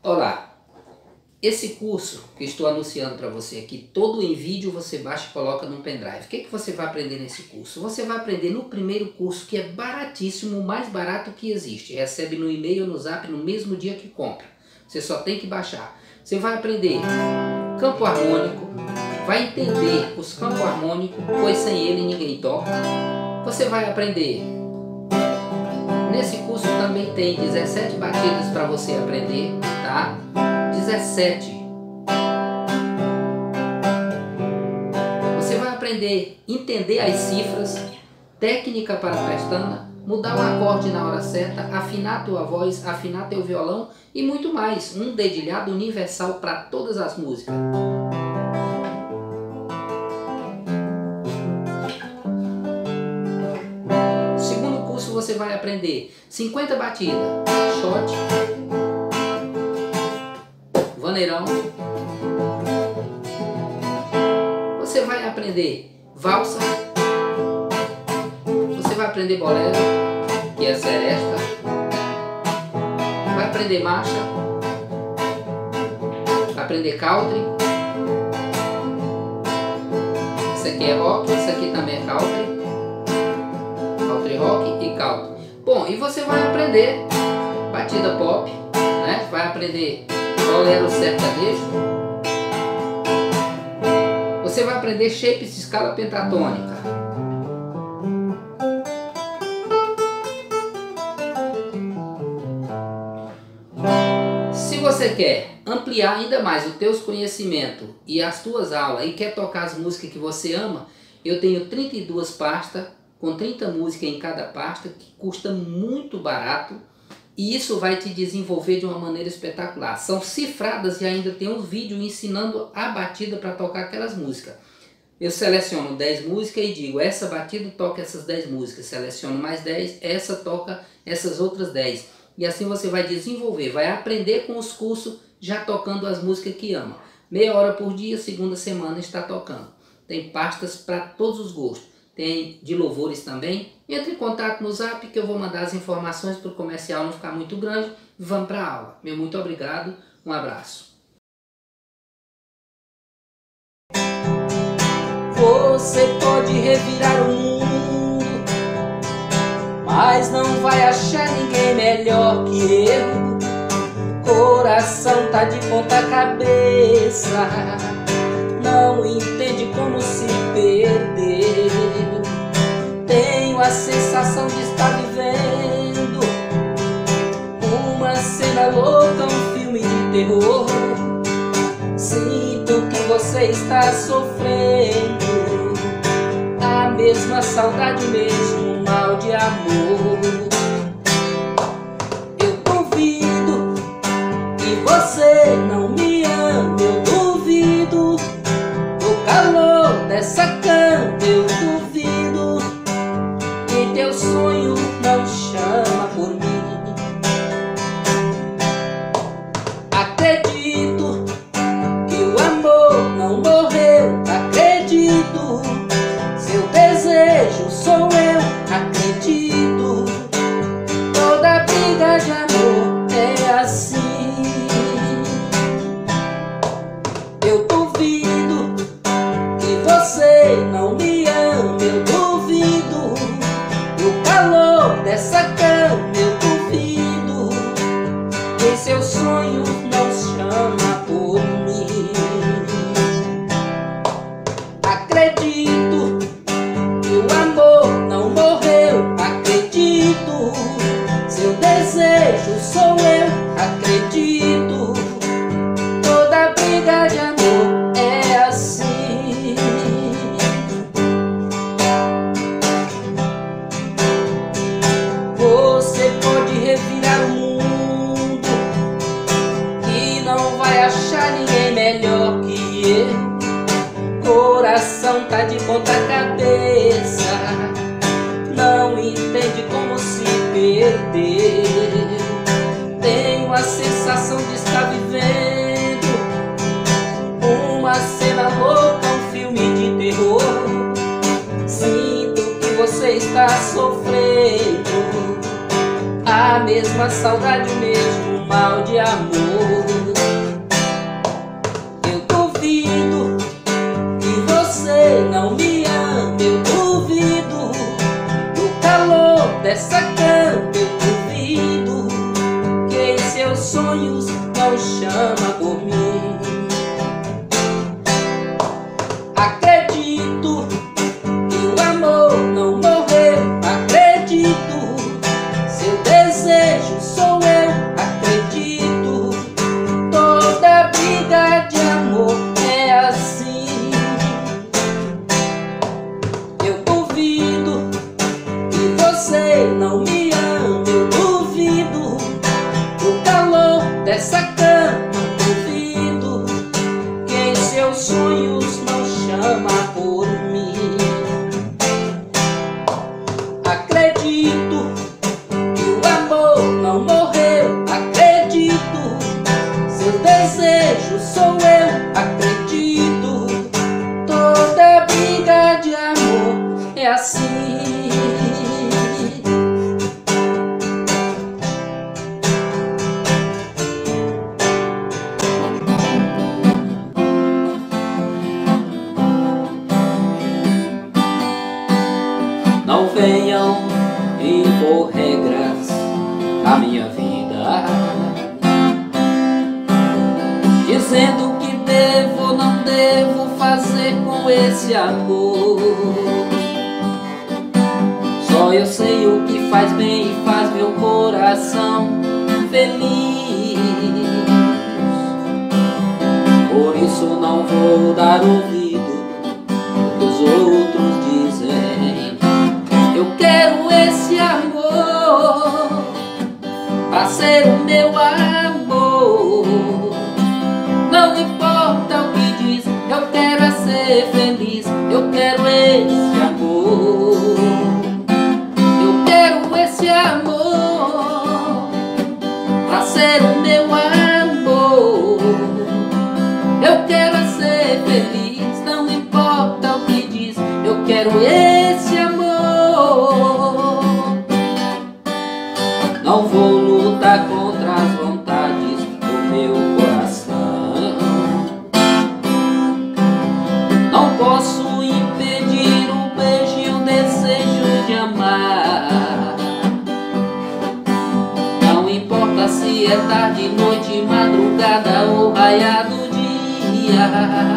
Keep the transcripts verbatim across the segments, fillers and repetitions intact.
Olá, esse curso que estou anunciando para você aqui, todo em vídeo você baixa e coloca num pendrive. O que, que você vai aprender nesse curso? Você vai aprender no primeiro curso, que é baratíssimo, o mais barato que existe. Recebe no e-mail ou no zap no mesmo dia que compra. Você só tem que baixar. Você vai aprender campo harmônico, vai entender os campos harmônicos, pois sem ele ninguém toca. Você vai aprender... Nesse curso também tem dezessete batidas para você aprender, tá? dezessete. Você vai aprender a entender as cifras, técnica para a pestana, mudar o acorde na hora certa, afinar a tua voz, afinar teu violão e muito mais. Um dedilhado universal para todas as músicas. Você vai aprender cinquenta batidas, shot, vaneirão. Você vai aprender valsa. Você vai aprender bolero, que é seresta. Vai aprender marcha. Vai aprender country. Isso aqui é rock, isso aqui também é country. Country rock e country. Bom, e você vai aprender batida pop, né? Vai aprender bolero sertanejo. Você vai aprender shapes de escala pentatônica. Se você quer ampliar ainda mais os teus conhecimentos e as tuas aulas e quer tocar as músicas que você ama, eu tenho trinta e duas pastas com trinta músicas em cada pasta, que custa muito barato, e isso vai te desenvolver de uma maneira espetacular. São cifradas e ainda tem um vídeo ensinando a batida para tocar aquelas músicas. Eu seleciono dez músicas e digo, essa batida toca essas dez músicas, seleciono mais dez, essa toca essas outras dez. E assim você vai desenvolver, vai aprender com os cursos já tocando as músicas que ama. Meia hora por dia, segunda semana está tocando. Tem pastas para todos os gostos. Tem de louvores também. Entre em contato no zap que eu vou mandar as informações para o comercial não ficar muito grande. Vamos para a aula. Meu muito obrigado. Um abraço. Você pode revirar o mundo, mas não vai achar ninguém melhor que eu. Coração tá de ponta cabeça, não entende como se perder. Tenho a sensação de estar vivendo uma cena louca, um filme de terror. Sinto que você está sofrendo a mesma saudade, o mesmo mal de amor. Eu duvido que você não me ama, eu duvido o calor dessa cama, eu duvido que teu sonho não chama por mim. Acredito que o amor não morreu, acredito, seu desejo sou eu, acredito, toda briga de amor é assim. Eu duvido que você não me ama, eu duvido o calor dessa cama, eu duvido que seu sonho não chama por mim. Acredito que o amor não morreu, acredito, seu desejo sou eu, acredito, toda briga de amor é assim. Você pode revirar o mundo e não vai achar ninguém melhor que eu. Coração tá de ponta cabeça, não entende como se perder. Tenho a sensação de estar vivendo uma cena louca, um filme de terror. Sinto que você está sofrendo a mesma saudade, o mesmo mal de amor. Eu duvido que você não me ama, eu duvido. No calor dessa cama eu duvido que em seus sonhos não chama por mim. Acredito que o amor não morreu, acredito, seu desejo sou eu, acredito. Toda briga de amor é assim. Eu duvido que você não me ama, eu duvido. O calor dessa cama, duvido que em seus sonhos não chama por mim. Acredito que o amor não morreu, acredito, seu desejo sou eu, acredito. Toda briga de amor é assim. Não venham impor regras na minha vida, dizendo que devo ou não devo fazer com esse amor. Só eu sei o que faz bem e faz meu coração feliz. Por isso não vou dar ouvido ao que os outros dizem. Eu quero esse amor pra ser o meu amor. Não importa o que diz, eu quero é ser feliz. Eu quero esse amor. Eu quero esse amor pra ser o meu amor. Eu quero é ser feliz, não importa o que diz. Eu quero esse amor. Não vou lutar contra as vontades do meu coração. Não posso impedir o beijo e o desejo de amar. Não importa se é tarde, noite, madrugada ou raiado dia.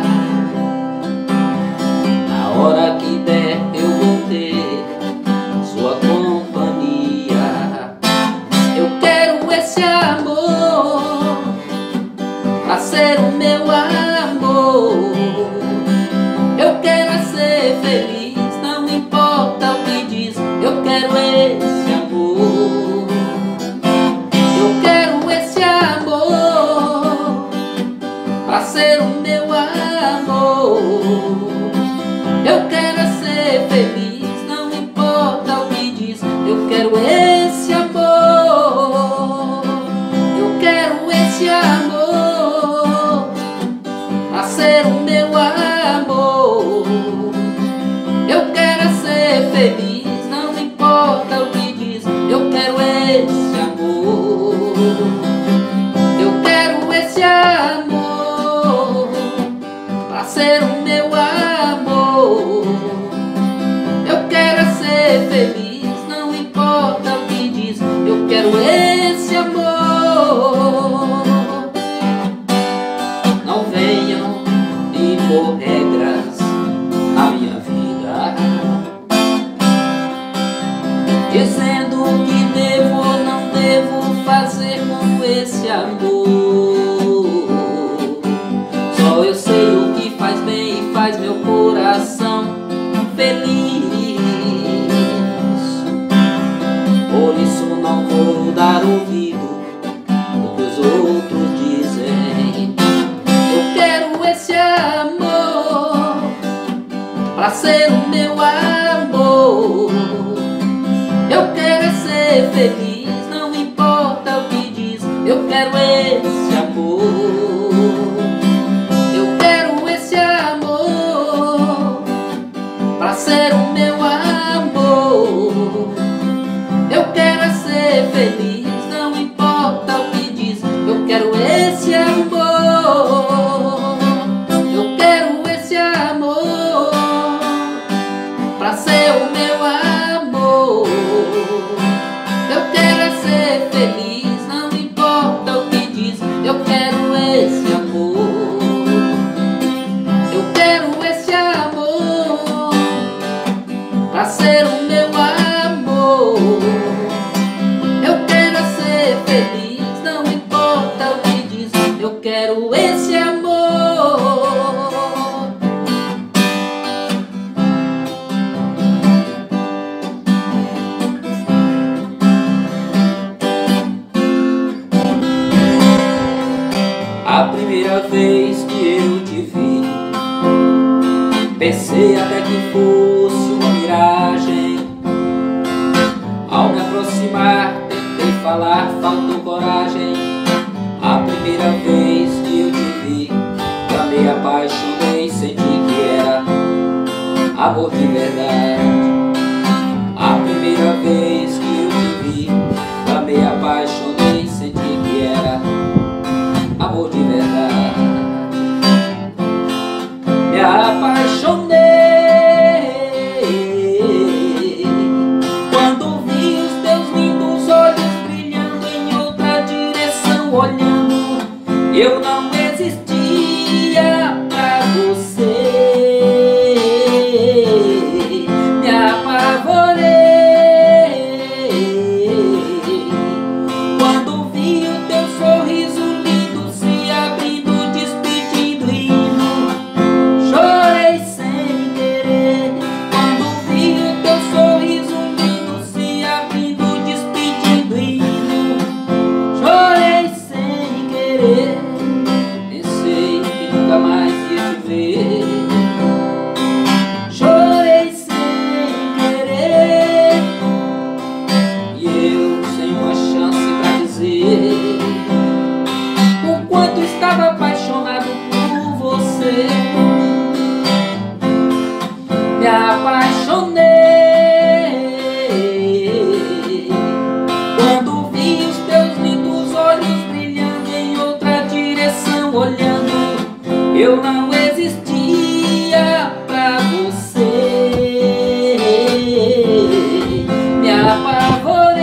Na hora que der eu vou ter sua companhia. Eu quero esse amor pra ser o meu amor. Eu quero é ser feliz, não importa o que diz. Eu quero esse amor. Eu quero esse amor pra ser o meu amor. Eu quero é ser feliz, não importa o que diz. Eu quero esse amor. Eu quero esse amor pra ser o meu amor. Eu quero é ser feliz, não importa o que diz. Eu quero esse amor. Eu quero esse amor pra ser o meu amor. Eu quero é ser feliz, não importa o que diz. Eu quero esse amor. Não venham impor regras na minha vida, dizendo o que devo ou não devo fazer com esse amor. Só eu sei o que faz bem e faz meu coração feliz. Por isso não vou dar ouvido ao que os outros dizem. Eu quero esse amor pra ser o meu amor. Eu quero é ser feliz, não importa o que diz. Eu quero esse amor. Eu quero esse amor pra ser o meu amor. Eu quero é ser feliz. esse amor, eu quero esse amor pra ser o meu amor. Eu quero é ser feliz, não importa o que diz. Eu quero esse amor, eu quero esse amor pra ser o meu amor. Eu quero é ser feliz, não importa o que diz. Eu quero esse amor. A primeira vez que eu te vi, pensei até que fosse uma miragem. Ao me aproximar, tentei falar, faltou coragem. A primeira vez que eu te vi, já me apaixonei, senti que era amor de verdade. A primeira vez que eu te vi, já me apaixonei, senti que era amor de verdade. Me apaixonei quando vi os teus lindos olhos brilhando em outra direção, olhando. Eu não existia pra você. Me apavorei quando vi o teu sorriso lindo se abrindo, despedindo, indo. Chorei sem querer quando vi o teu sorriso lindo se abrindo, despedindo, indo. Chorei sem querer, pensei que nunca mais ia te ver. Chorei sem querer, e eu sem uma chance pra dizer o quanto estava apaixonado por você. Me apaixonei quando vi os teus lindos olhos brilhando em outra direção, olhando. Eu não existia pra você. Me apavorei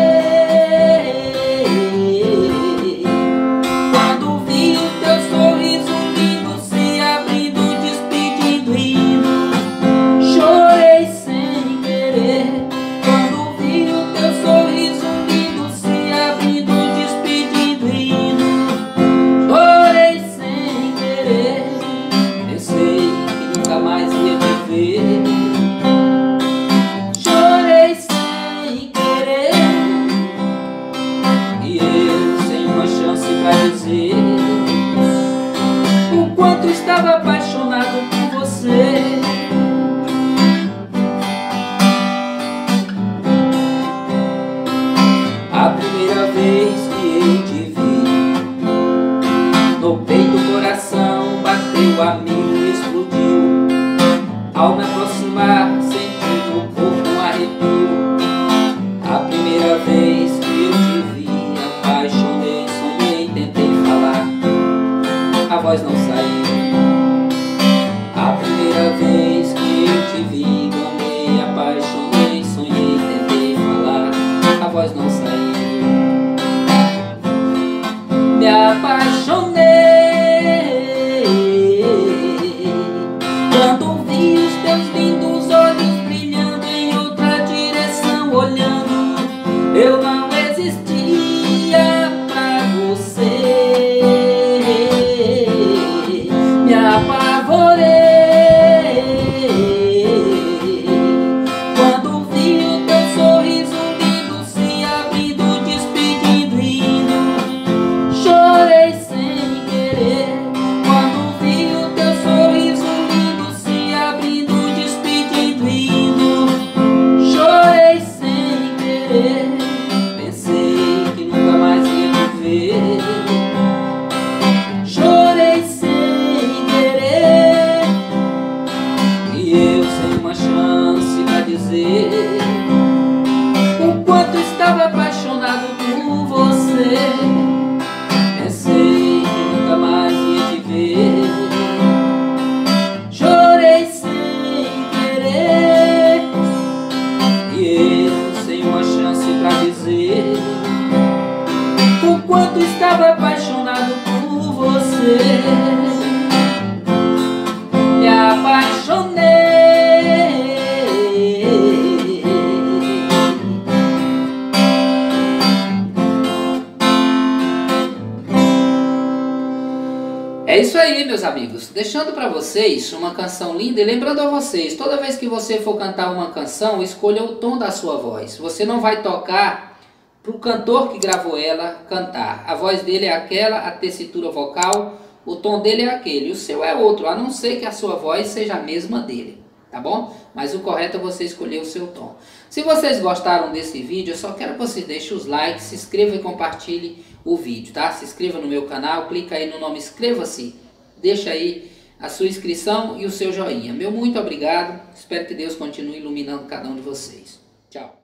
quando vi o teu sorriso lindo se abrindo, despedindo, indo. Chorei sem querer quando vi o teu sorriso lindo se abrindo, despedindo, indo. Chorei sem querer, pensei que nunca mais ia te ver. Chorei sem querer, e eu sem uma chance pra dizer o quanto estava apaixonado por você. A primeira vez que eu te vi, no peito o coração bateu a mil e explodiu. Ao me aproximar, senti no corpo um arrepio. A primeira vez que eu te vi, apaixonei, sonhei, tentei falar, a voz não saiu. A primeira vez que eu te vi, amei, apaixonei, sonhei, tentei falar, a voz não saiu. Me apaixonei quando vi os teus lindos olhos brilhando em outra direção, olhando. Eu não existia pra você. quanto estava apaixonado por você. Me apaixonei. É isso aí, meus amigos, deixando para vocês uma canção linda e lembrando a vocês, toda vez que você for cantar uma canção, escolha o tom da sua voz. Você não vai tocar para o cantor que gravou ela cantar. A voz dele é aquela, a tessitura vocal, o tom dele é aquele, o seu é outro, a não ser que a sua voz seja a mesma dele, tá bom? Mas o correto é você escolher o seu tom. Se vocês gostaram desse vídeo, eu só quero que você deixe os likes, se inscreva e compartilhe o vídeo, tá? Se inscreva no meu canal, clica aí no nome inscreva-se, deixa aí a sua inscrição e o seu joinha. Meu muito obrigado, espero que Deus continue iluminando cada um de vocês. Tchau.